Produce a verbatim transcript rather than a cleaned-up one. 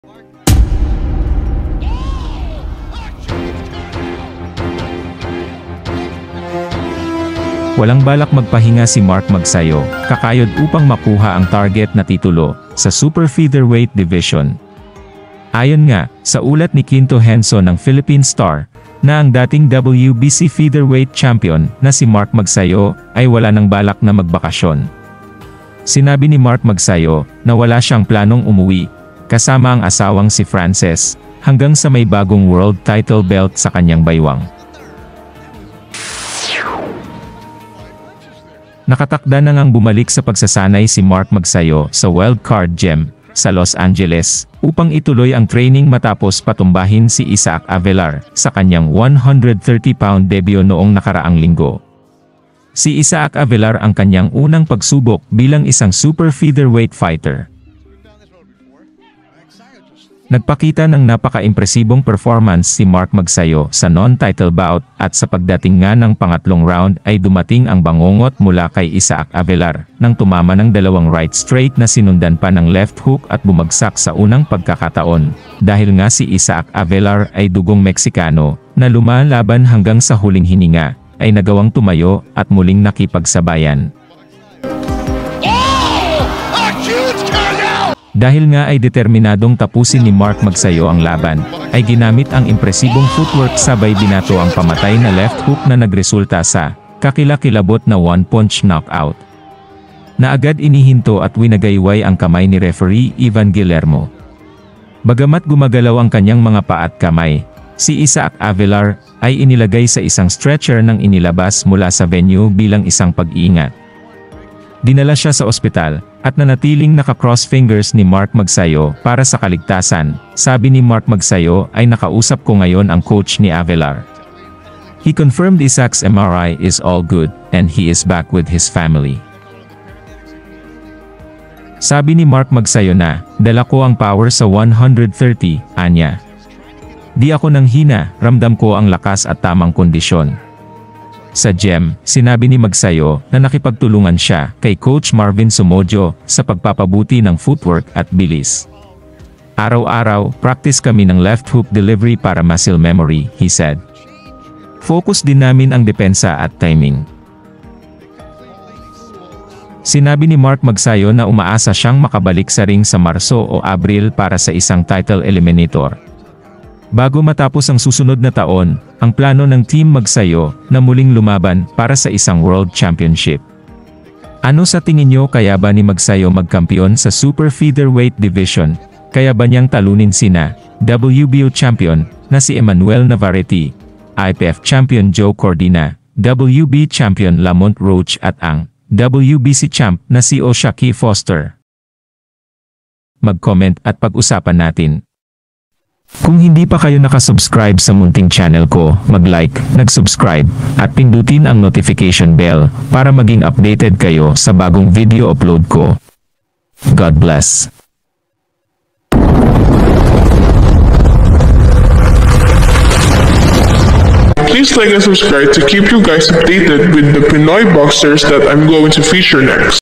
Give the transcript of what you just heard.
Walang balak magpahinga si Mark Magsayo, kakayod upang makuha ang target na titulo sa Super Featherweight Division. Ayon nga, sa ulat ni Quinto Henson ng Philippine Star, na ang dating W B C Featherweight Champion na si Mark Magsayo ay wala ng balak na magbakasyon. Sinabi ni Mark Magsayo na wala siyang planong umuwi, kasama ang asawang si Frances, hanggang sa may bagong world title belt sa kanyang baywang. Nakatakda na ngang bumalik sa pagsasanay si Mark Magsayo sa Wildcard Gym sa Los Angeles upang ituloy ang training matapos patumbahin si Isaac Avelar sa kanyang one hundred thirty pound debut noong nakaraang linggo. Si Isaac Avelar ang kanyang unang pagsubok bilang isang super featherweight fighter. Nagpakita ng napaka-impresibong performance si Mark Magsayo sa non-title bout at sa pagdating nga ng pangatlong round ay dumating ang bangungot mula kay Isaac Avelar nang tumama ng dalawang right straight na sinundan pa ng left hook at bumagsak sa unang pagkakataon. Dahil nga si Isaac Avelar ay dugong Meksikano na lumalaban hanggang sa huling hininga, ay nagawang tumayo at muling nakipagsabayan. Dahil nga ay determinadong tapusin ni Mark Magsayo ang laban, ay ginamit ang impresibong footwork sabay binato ang pamatay na left hook na nagresulta sa kakilakilabot na one-punch knockout, na agad inihinto at winagayway ang kamay ni referee Ivan Guillermo. Bagamat gumagalaw ang kanyang mga paa at kamay, si Isaac Avelar ay inilagay sa isang stretcher nang inilabas mula sa venue bilang isang pag-iingat. Dinala siya sa ospital, at nanatiling naka-cross fingers ni Mark Magsayo para sa kaligtasan. Sabi ni Mark Magsayo ay nakausap ko ngayon ang coach ni Avelar. He confirmed Isaac's M R I is all good, and he is back with his family. Sabi ni Mark Magsayo na, dala ko ang power sa one hundred thirty, anya. Di ako nang hina, ramdam ko ang lakas at tamang kondisyon. Sa gym, sinabi ni Magsayo na nakipagtulungan siya kay Coach Marvin Somodio sa pagpapabuti ng footwork at bilis. Araw-araw, practice kami ng left hook delivery para muscle memory, he said. Focus din namin ang depensa at timing. Sinabi ni Mark Magsayo na umaasa siyang makabalik sa ring sa Marso o Abril para sa isang title eliminator. Bago matapos ang susunod na taon, ang plano ng Team Magsayo na muling lumaban para sa isang World Championship. Ano sa tingin niyo, kaya ba ni Magsayo magkampiyon sa Super Featherweight Division? Kaya ba niyang talunin sina W B O Champion na si Emmanuel Navarrete, I P F Champion Joe Cordina, W B Champion Lamont Roach at ang W B C Champ na si O'Shaquie Foster? Mag-comment at pag-usapan natin. Kung hindi pa kayo nakasubscribe sa munting channel ko, mag-like, nag-subscribe, at pindutin ang notification bell para maging updated kayo sa bagong video upload ko. God bless. Please like and subscribe to keep you guys updated with the Pinoy boxers that I'm going to feature next.